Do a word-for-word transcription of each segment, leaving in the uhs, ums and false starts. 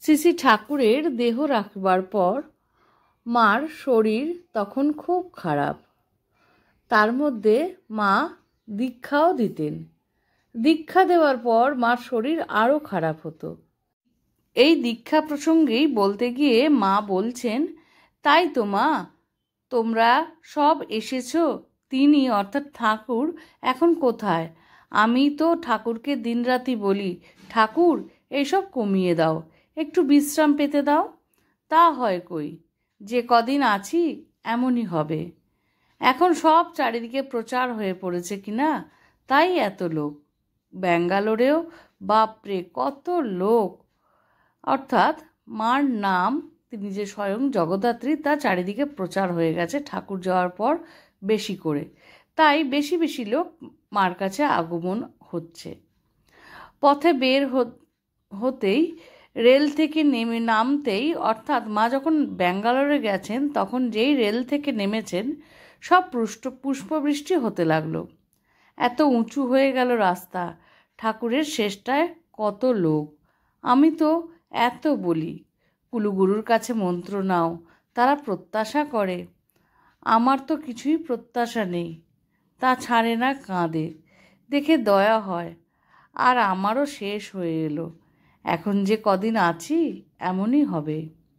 শ্রী শ্রী ঠাকুরের দেহ রাখবার পর মার শরীর তখন খুব খারাপ। তার মধ্যে মা দীক্ষাও দিতেন। দীক্ষা দেওয়ার পর মার শরীর আরও খারাপ হতো। এই দীক্ষা প্রসঙ্গেই বলতে গিয়ে মা বলছেন, তাই তো মা, তোমরা সব এসেছো, তিনি অর্থাৎ ঠাকুর এখন কোথায়? আমি তো ঠাকুরকে দিনরাতি বলি, ঠাকুর এইসব কমিয়ে দাও, একটু বিশ্রাম পেতে দাও। তা হয় কই, যে কদিন আছি এমনই হবে। এখন সব চারিদিকে প্রচার হয়ে পড়েছে কিনা, তাই এত লোক। ব্যাঙ্গালোরেও বাপরে কত লোক। অর্থাৎ মার নাম, তিনি যে স্বয়ং জগদ্ধাত্রী, তা চারিদিকে প্রচার হয়ে গেছে ঠাকুর যাওয়ার পর বেশি করে। তাই বেশি বেশি লোক মার কাছে আগমন হচ্ছে। পথে বের হতেই, রেল থেকে নেমে নামতেই, অর্থাৎ মা যখন ব্যাঙ্গালোরে গেছেন তখন যেই রেল থেকে নেমেছেন, সব পুষ্ট পুষ্পবৃষ্টি হতে লাগলো। এত উঁচু হয়ে গেল রাস্তা। ঠাকুরের শেষটায় কত লোক। আমি তো এত বলি, কুলুগুরুর কাছে মন্ত্র নাও, তারা প্রত্যাশা করে। আমার তো কিছুই প্রত্যাশা নেই। তা ছাড়ে না, কাঁদে, দেখে দয়া হয়। আর আমারও শেষ হয়ে এলো। এখন যে কদিন আছি এমনই হবে।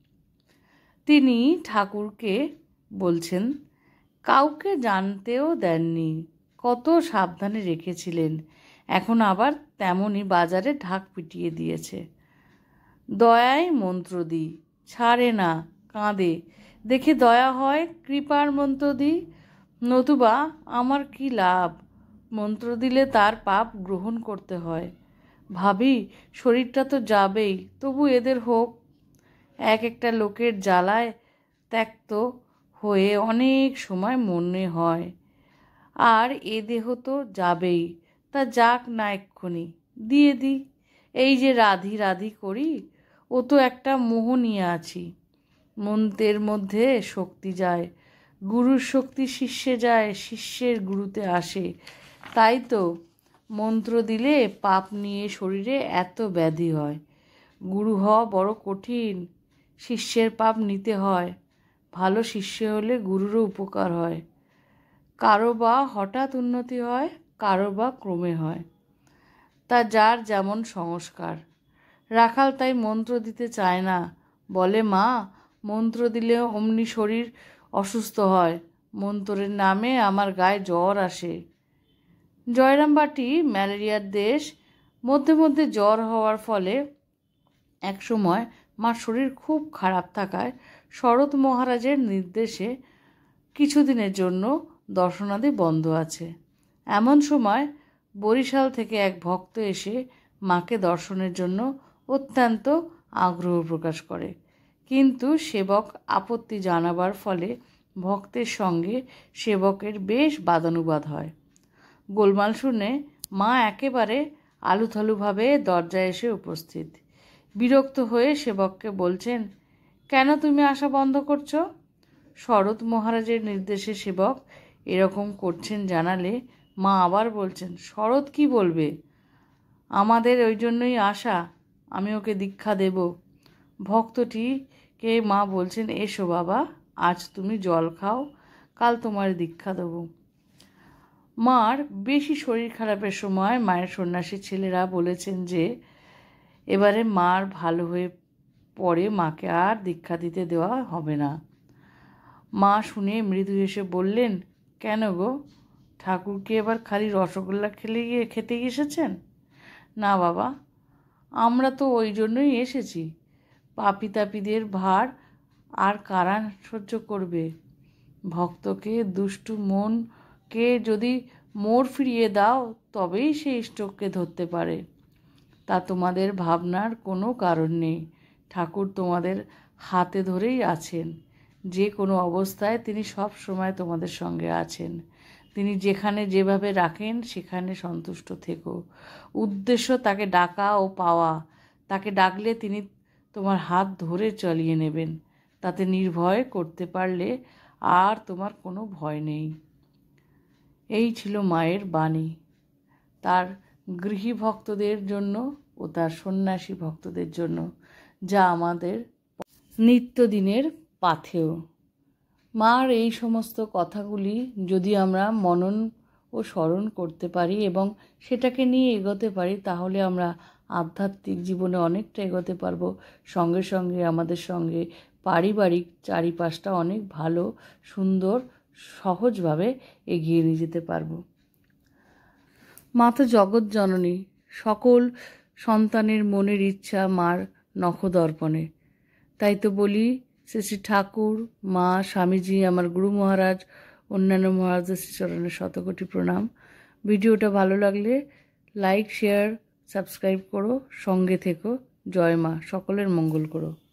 তিনি ঠাকুরকে বলছেন, কাউকে জানতেও দেননি, কত সাবধানে রেখেছিলেন। এখন আবার তেমনই বাজারে ঢাক পিটিয়ে দিয়েছে। দয়ায় মন্ত্র দিই, ছাড়ে না, কাঁদে, দেখে দয়া হয়, কৃপার মন্ত্র দিই। নতুবা আমার কি লাভ? মন্ত্র দিলে তার পাপ গ্রহণ করতে হয়। ভাবি, শরীরটা তো যাবেই, তবু এদের হোক। এক একটা লোকের জ্বালায় ত্যক্ত হয়ে অনেক সময় মনে হয়, আর এ দেহ তো যাবেই, তা যাক না, এক্ষুনি দিয়ে দিই। এই যে রাধি রাধি করি, ও তো একটা মোহ নিয়ে আছি। মন্ত্রের মধ্যে শক্তি যায়, গুরুর শক্তি শিষ্যে যায়, শিষ্যের গুরুতে আসে। তাই তো মন্ত্র দিলে পাপ নিয়ে শরীরে এত ব্যাধি হয়। গুরু হওয়া বড় কঠিন, শিষ্যের পাপ নিতে হয়। ভালো শিষ্য হলে গুরুরও উপকার হয়। কারো বা হঠাৎ উন্নতি হয়, কারো বা ক্রমে হয়, তা যার যেমন সংস্কার। রাখাল তাই মন্ত্র দিতে চায় না, বলে, মা, মন্ত্র দিলে অমনি শরীর অসুস্থ হয়, মন্ত্রের নামে আমার গায়ে জ্বর আসে। জয়রামবাটি ম্যালেরিয়ার দেশ। মধ্যে মধ্যে জ্বর হওয়ার ফলে এক সময় মার শরীর খুব খারাপ থাকায় শরৎ মহারাজের নির্দেশে কিছুদিনের জন্য দর্শনাদি বন্ধ আছে। এমন সময় বরিশাল থেকে এক ভক্ত এসে মাকে দর্শনের জন্য অত্যন্ত আগ্রহ প্রকাশ করে। কিন্তু সেবক আপত্তি জানাবার ফলে ভক্তের সঙ্গে সেবকের বেশ বাদানুবাদ হয়। গোলমাল শুনে মা একেবারে আলুথালুভাবে দরজায় এসে উপস্থিত। বিরক্ত হয়ে সেবককে বলছেন, কেন তুমি আসা বন্ধ করছো? শরৎ মহারাজের নির্দেশে সেবক এরকম করছেন জানালে মা আবার বলছেন, শরৎ কি বলবে? আমাদের ওই জন্যই আসা, আমি ওকে দীক্ষা দেব। ভক্তটিকে মা বলছেন, এসো বাবা, আজ তুমি জল খাও, কাল তোমার দীক্ষা দেব। মার বেশি শরীর খারাপের সময় মায়ের সন্ন্যাসী ছেলেরা বলেছেন যে এবারে মার ভালো হয়ে পরে মাকে আর দীক্ষা দিতে দেওয়া হবে না। মা শুনে মৃদু হেসে বললেন, কেন গো, ঠাকুরকে এবার খালি রসগোল্লা খেলে গিয়ে খেতে এসেছেন? না বাবা, আমরা তো ওই জন্যই এসেছি। পাপি তাপিদের ভার আর কারা সহ্য করবে? ভক্তকে, দুষ্টু মনকে যদি মোড় ফিরিয়ে দাও তবেই সে ইষ্টকে ধরতে পারে। তা তোমাদের ভাবনার কোনো কারণ নেই। ঠাকুর তোমাদের হাতে ধরেই আছেন। যে কোনো অবস্থায় তিনি সব সময় তোমাদের সঙ্গে আছেন। তিনি যেখানে যেভাবে রাখেন সেখানে সন্তুষ্ট থেকো। উদ্দেশ্য তাকে ডাকা ও পাওয়া। তাকে ডাকলে তিনি তোমার হাত ধরে চালিয়ে নেবেন। তাতে নির্ভয় করতে পারলে আর তোমার কোনো ভয় নেই। এই ছিল মায়ের বাণী তার গৃহী ভক্তদের জন্য ও তার সন্ন্যাসী ভক্তদের জন্য, যা আমাদের নিত্যদিনের পাথেয়। মার এই সমস্ত কথাগুলি যদি আমরা মনন ও স্মরণ করতে পারি এবং সেটাকে নিয়ে এগোতে পারি, তাহলে আমরা আধ্যাত্মিক জীবনে অনেকটা এগোতে পারবো। সঙ্গে সঙ্গে আমাদের সঙ্গে পারিবারিক চারিপাশটা অনেক ভালো, সুন্দর, সহজভাবে এগিয়ে নিয়ে যেতে পারবো। মা তো জগৎ জননী, সকল সন্তানের মনের ইচ্ছা মার নখদর্পণে। তাই তো বলি, শ্রী শ্রী ঠাকুর, মা, স্বামীজি, আমার গুরু মহারাজ, অন্যান্য মহারাজদের শ্রীচরণের শতকোটি প্রণাম। ভিডিওটা ভালো লাগলে লাইক, শেয়ার, সাবস্ক্রাইব করো, সঙ্গে থেকো। জয় মা, সকলের মঙ্গল করো।